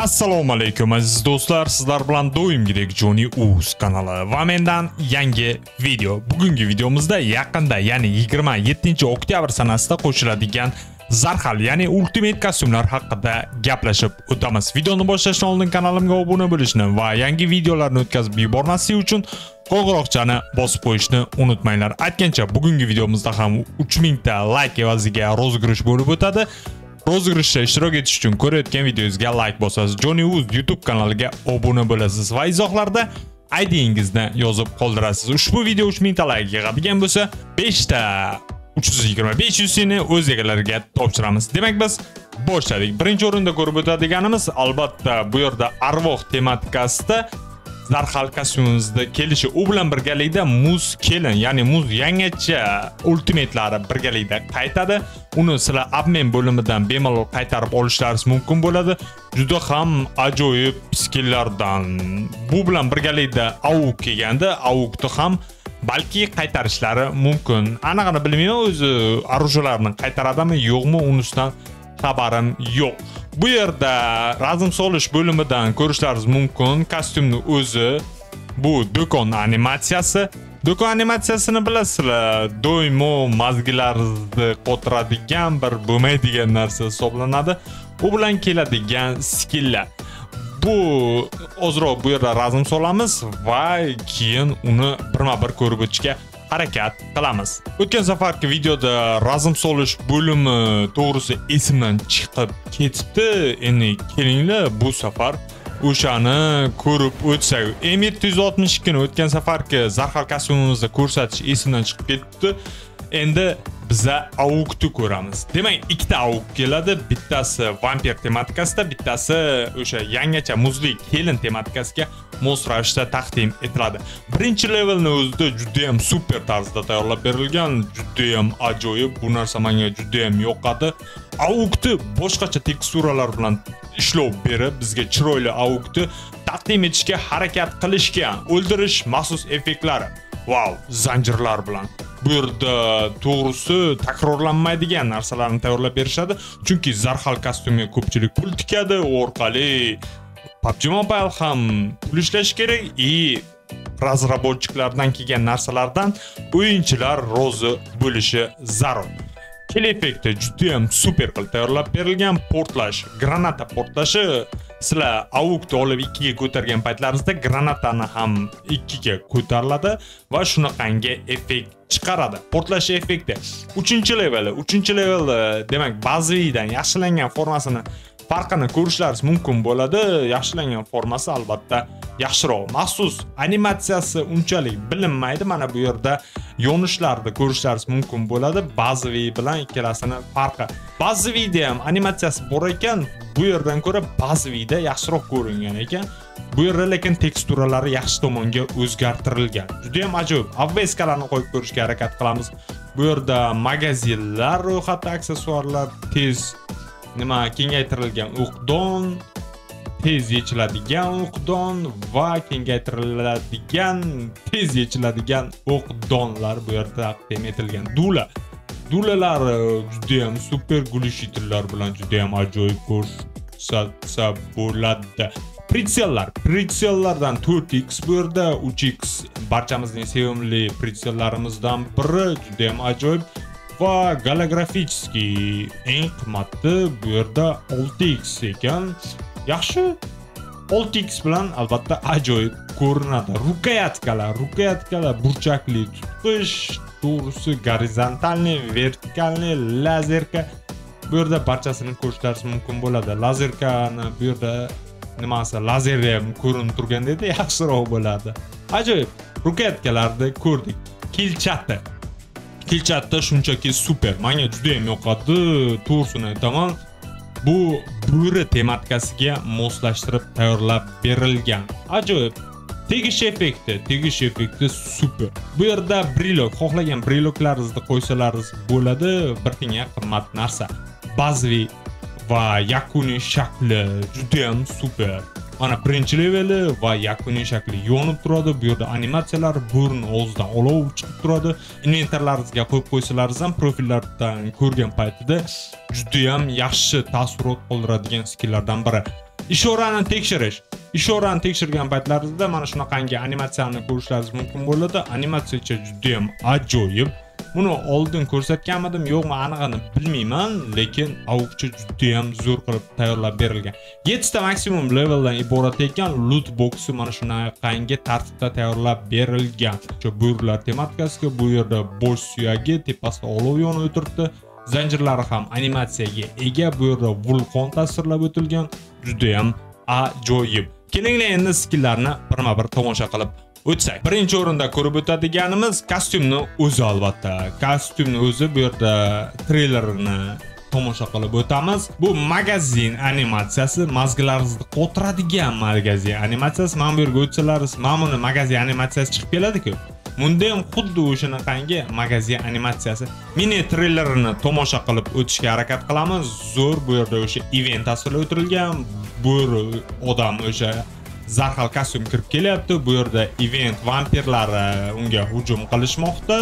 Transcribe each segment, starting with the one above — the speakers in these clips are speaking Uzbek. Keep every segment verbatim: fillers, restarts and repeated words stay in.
Assalomu alaykum aziz do'stlar, sizlar bilan doimgidek Johnny Uz kanali va mendan yangi video. Bugungi videomizda yaqinda, ya'ni yigirma yettinchi oktyabr sanasida qo'shiladigan Zarhal, ya'ni Ultimate kostyumlar haqida gaplashib o'tamiz. Videoni boshlashdan oldin kanalimga obuna bo'lishni va yangi videolarni o'tkazib yubormaslik uchun qo'ng'iroqchani bosib qo'yishni unutmanglar. Aytgancha, bugungi videomizda ham uch ming ta like evaziga rozgirish bo'lib o'tadi. Rozgirishda ishtirok etish uchun ko'rayotgan videongizga like bosasiz. Johnny Uz YouTube kanaliga obuna bo'lasiz va izohlarda I D'ingizni yozib qoldirasiz. Ushbu video uch ming ta like yig'adigan bo'lsa, besh ta uch yuz yigirma besh ni o'z egalariga topshiramiz. Demak, biz boshladik. Birinchi o'rinda ko'rib o'tadiganimiz albatta bu yerda arvoh tematikasida Zarhal kostyumimizda kelishi, u bilan birgalikda muz kelin, ya'ni muz yangicha ultimatlari birgalikda qaytadi. Uni sizlar obmen bo'limidan bemalol qaytarib olishlaringiz mumkin bo'ladi. Juda ham ajoyib skillardan. Bu bilan birgalikda Auk kelganda, Aukni ham balki qaytarishlari mumkin. Aniqini bilmayman, o'zi orужияларni qaytaradimi, yo'qmi, unisidan xabarim yo'q. Bu yerda razm solish bo'limidan ko'rishlaringiz mumkin. Kostyumni o'zi bu do'kon animatsiyasi. Do'kon animatsiyasini bilasizlar, doimo mazgilaringizni qotiradigan bir bo'lmaydigan narsa hisoblanadi. U bilan keladigan skilllar. Bu ozroq bu yerda razm solamiz va keyin uni birma-bir ko'rib o'tishga harakat qilamiz. O'tgan safargi videoda razm solish bo'limi to'g'risi esimdan chiqib ketibdi. Endi kelinglar bu safar o'shani ko'rib o'tsak. M yetti yuz oltmish ikki ni o'tgan safargi Zarhal kostyumimizda ko'rsatish esimdan chiqib ketdi. Endi biza Aukni ko'ramiz. Demak, ikkita Auk keladi. Bittasi vampir tematikasida, bittasi o'sha yangicha muzli kelin tematikasiga mos ravishda taqdim etiladi. Birinchi levelni o'zida juda ham super tarzda tayyorlab berilgan, juda ham ajoyib. Bu narsa menga juda ham yoqadi. Aukni boshqacha teksturalar bilan ishlov berib, bizga chiroyli Aukni taqdim etishga harakat qilishgan. O'ldirish maxsus effektlari. Wow, zanjirlar bilan. Bu yerda to'g'risi takrorlanmaydigan narsalarni tayyorlab berishadi. Chunki Zarhal kostyumiga ko'pchilik pul tikadi, orqali P U B G Mobile ham pul ishlash kerak и razrabolchiklardan kelgan narsalardan o'yinchilar rozi bo'lishi zarur. Kill effekti juda ham super qilib tayyorlab berilgan. Portlash, granata portlashi. Sizlar Aukni olib ikkiga ko'targan paytlaringizda granatani ham ikkiga ko'tariladi va shunaqangi effekt chiqaradi. Portlash effekti uchinchi level, uchinchi level demak bazaviydan yaxshilangan formasini farqini ko'rishlaringiz mumkin bo'ladi. Yaxshilangan formasi albatta yaxshiroq. Maxsus animatsiyasi unchalik bilinmaydi. Mana bu yerda yonishlarni ko'rishlaringiz mumkin bo'ladi. Bazaviy bilan ikkalasini farqi. Bazaviyda ham animatsiyasi bor ekan, bu yerdan ko'ra bazaviyda yaxshiroq ko'ringan ekan. Bu yerda lekin teksturalari yaxshi tomonga o'zgartirilgan. Juda ham ajoyib. Obveskalarni qo'yib ko'rishga harakat qilamiz. Bu yerda magazinlar, ro'yxatda aksessuarlar, tez nima kengaytirilgan o'qdon, tez yechiladigan o'qdon va kengaytiriladigan, tez yechiladigan o'qdonlar bu yerda taqdim etilgan. Dula. Dulalar juda ham super gulishitlar bilan juda ham ajoyib ko'rsatsa bo'ladi. Pritsellar, pritsellardan to'rt x bu yerda, uch x barchamizning sevimli pritsellarimizdan biri, juda ham ajoyib. Va golografichski eng qimmati bu yerda olti x ekan. Yaxshi. olti x bilan albatta ajoyib ko'rinadi. Rukayatkalar, rukayatkalar burchakli tutqish, to'g'risi gorizontalniy, vertikalniy, lazerka. Bu yerda barchasini ko'rishlaringiz mumkin bo'ladi. Lazerkani bu yerda nimasi lazerda ham ko'rinib turganda edi, yaxshiroq bo'ladi. Ajoyib. Rukayatkalarni ko'rdik. Kilchati. Kilchatda shunchaki super. Menga juda ham yoqadi, to'g'risini aytaman. Bu bo'ri tematikasiga moslashtirib tayyorlab berilgan. Ajoyib. Tegish effekti, tegish effekti super. Bu yerda brilok, xohlagan briloklaringizni qo'ysalaringiz bo'ladi. Bir tiyinga qimmat narsa. Bazaviy va yakuniy shakli juda ham super. Mana birinchi leveli va yakuniy shakli yonib turadi. Bu yerda animatsiyalar burun og'zidan olov chiqib turadi. Inventarlaringizga qo'yib qo'ysalaringiz ham profillardan ko'rgan paytida juda ham yaxshi taassurot qoldiradigan skilllardan biri. ishorani tekshirish. Ishorani tekshirgan paytlaringizda mana shunaqangi animatsiyani ko'rishlaringiz mumkin bo'ladi. Animatsiya juda ham ajoyib. Buni oldin ko'rsatganmidim, yo'qmi anig'ini bilmayman, lekin avukcha juda ham zo'r qilib tayyorlab berilgan. yetti ta maksimum leveldan iborat ekan loot boxi mana shunaqangi tartibda tayyorlab berilgan. Shu buyruqlar tematikasiga bu yerda bosh suyagi, tepasida olov yonib o'tiribdi. Zanjirlari ham animatsiyaga ega, bu yerda vulqon tasvirlab o'tilgan. Juda ham ajoyib. Kelinglar endi skillarni birma-bir tomosha qilib o'tsak. Birinchi o'rinda ko'rib o'tadiganimiz kostyumni o'zi albatta. Kostyumni o'zi bu yerda treylerini tomosha qilib o'tamiz. Bu magazin animatsiyasi, mazgilaringizni qotiradigan magazin animatsiyasi. Mana bu yerga o'tsalaringiz, mana buni magazin animatsiyasi chiqib keladi-ku. Bunda ham xuddi o'shanaqangi magazin animatsiyasi. Mini treylerini tomosha qilib o'tishga harakat qilamiz. Zo'r bu yerda o'sha event tasvirlab o'tirilgan. Bu odam o'sha zarhal kostyum kirib kelyapti. Bu yerda event vampirlari unga hujum qilishmoqda.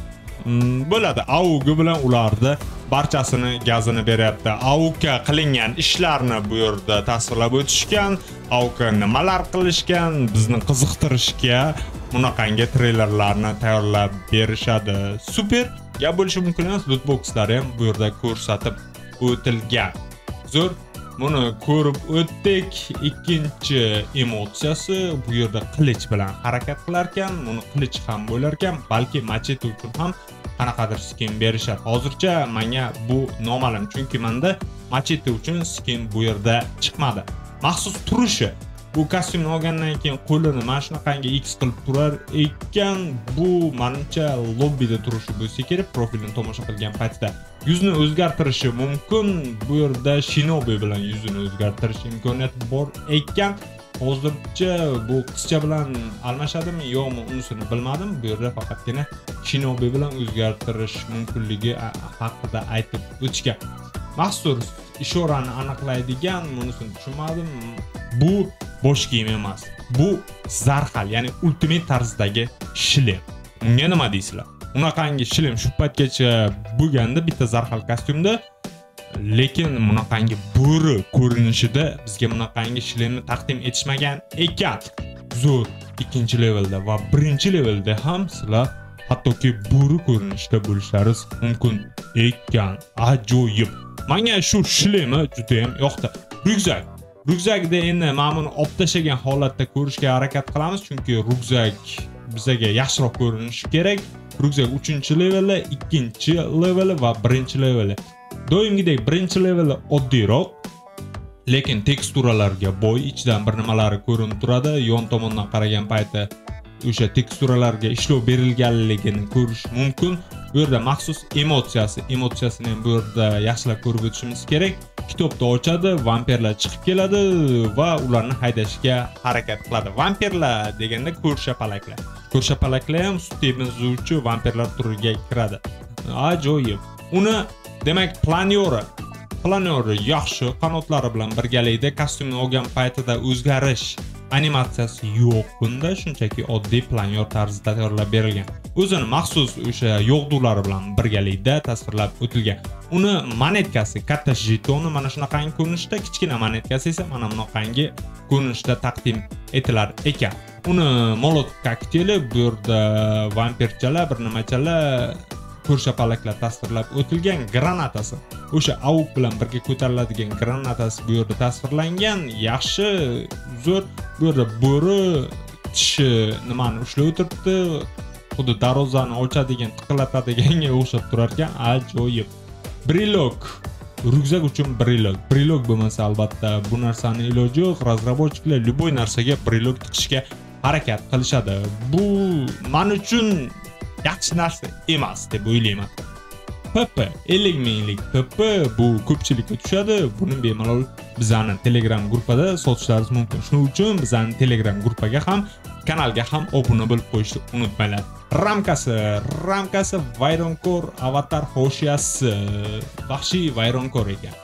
Bo'ladi. Auga bilan ularni barchasini gazini beryapti. Auga qilingan ishlarni bu yerda tasvirlab o'tishgan. Auga nimalar qilishgan, bizni qiziqtirishga bunaqangi treylerlarni tayyorlab berishadi. Super. Gap bo'lishi mumkin emas, loot boxlari ham bu yerda ko'rsatib o'tilgan. Zo'r. Buni ko'rib o'tdik. Ikkinchi emotsiyasi bu yerda qilich bilan harakat qilar ekan. Buni qilich ham bo'lar ekan, balki machete uchun ham qanaqadir skin berishar. Hozircha menga bu noma'lum, chunki menda machete uchun skin bu yerda chiqmadi. Maxsus turishi. Bu kostyumni olgandan keyin qo'lini mana shunaqangi X qilib turar ekan. Bu menimcha lobbida turishi bo'lsa kerak, profilini tomosha qilgan paytda yuzni o'zgartirishi mumkin. Bu yerda Shinobi bilan yuzini o'zgartirish imkoniyati bor ekan. Hozircha bu qizcha bilan almashadimi yo'qmi unisini bilmadim. Bu yerda faqatgina Shinobi bilan o'zgartirish mumkinligi haqida aytib o'tishgan. Maxsus ishorani aniqlaydigan, bunisini tushunmadim. Bu bosh kiyim emas. Bu zarhal, ya'ni ultimate tarzdagi shilem. Unga nima deysizlar? Unaqangi shilem shu paytgacha bo'lganda bitta zarhal kostyumda, lekin bunaqangi bo'ri ko'rinishida bizga bunaqangi shilemni taqdim etishmagan ekan. Zo'r ikkinchi levelda va birinchi levelda ham sizlar hattoki bo'ri ko'rinishda bo'lishlaringiz mumkin ekan. Ajoyib. Menga shu shilemi juda ham yoqdi. Ryukzak. Ryukzakda endi mana buni olib tashlagan holatda ko'rishga harakat qilamiz, chunki ryukzak bizga yaxshiroq ko'rinishi kerak. Ryukzak uchinchi leveli, ikkinchi leveli va birinchi leveli. Doimgidek birinchi leveli oddiyroq, lekin teksturalarga boy, ichidan bir nimalari ko'rinib turadi. Yon tomondan qaragan payti o'sha teksturalarga ishlov berilganligini ko'rish mumkin. Bu yerda maxsus emotsiyasi, emotsiyasini ham bu yerda yaxshilab ko'rib o'tishimiz kerak. Kitobni ochadi, vampirlar chiqib keladi va ularni haydashga harakat qiladi. Vampirlar deganda ko'rshapalaklar. Ko'rshapalaklar ham sut emizuvchi vampirlar turiga kiradi. Ajoyib. Uni demak planyori, planyori yaxshi, qanotlari bilan birgalikda kostyumni olgan paytida o'zgarish animatsiyasi yo'q bunda, shunchaki oddiy planyor tarzida tayyorlab berilgan. O'zini maxsus o'sha yo'g'dulari bilan birgalikda tasvirlab o'tilgan. Uni monetkasi, katta jetoni mana shunaqangi ko'rinishda, kichkina monetkasi esa mana bunaqangi ko'rinishda taqdim etilar ekan. Uni molotov kokteyli, bu yerda vampirchalar, bir nimachalar, ko'rshapalaklar tasvirlab o'tilgan. Granatasi, o'sha avuk bilan birga ko'tariladigan granatasi bu yerda tasvirlangan. Yaxshi, zo'r. Bu yerda bo'ri tishi nimani ushlab o'tiribdi. Xuddi darvozani ochadigan, tiqilatiganga o'xshab turar ekan. Ajoyib. Brilok. Ryukzak uchun brilok. Brilok bo'lmasa albatta bu narsani iloji yo'q. Razrabochiklar любой narsaga brilok tiqishga harakat qilishadi. Bu men uchun yaxshi narsa emas deb o'ylayman. P P ellik minglik P P bu ko'pchilikka tushadi. Buni bemalol bizani Telegram gruppada sotishlaringiz mumkin. Shuning uchun bizani Telegram gruppaga ham, kanalga ham obuna bo'lib qo'yishni unutmanglar. Ramkasi, ramkasi vayronkor avatar hoshiyasi, vahshiy vayronkor ekan.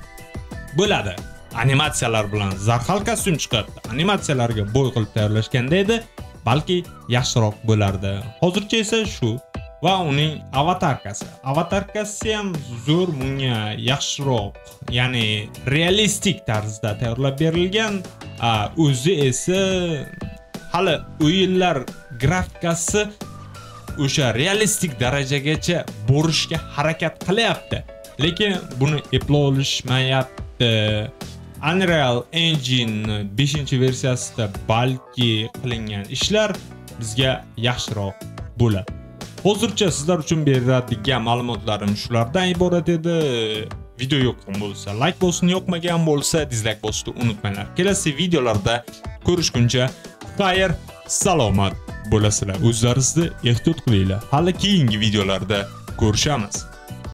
Bo'ladi. Animatsiyalar bilan zarhal kostyum chiqib, animatsiyalarga bo'y qilib tayyorlashganda edi, balki yaxshiroq bo'lardi. Hozircha esa shu. va uning avatarkasi. Avatarkasi ham zo'r bunga yaxshiroq, ya'ni realistik tarzda tayyorlab berilgan. O'zi esa hali o'yinlar grafikasi o'sha realistik darajagacha borishga harakat qilyapti. Lekin buni eplay olishmayapti. Unreal Engine beshinchi versiyasida balki qilingan ishlar bizga yaxshiroq bo'ladi. Hozircha sizlar uchun beradigan ma'lumotlarim shulardan iborat edi. Video yoqqan bo'lsa like bosishni, yoqmagan bo'lsa dislike bosishni unutmanglar. Kelasi videolarda ko'rishguncha xayr, salomat bo'lasizlar. O'zlaringizni ehtiyot qilinglar. Hali keyingi videolarda ko'rishamiz.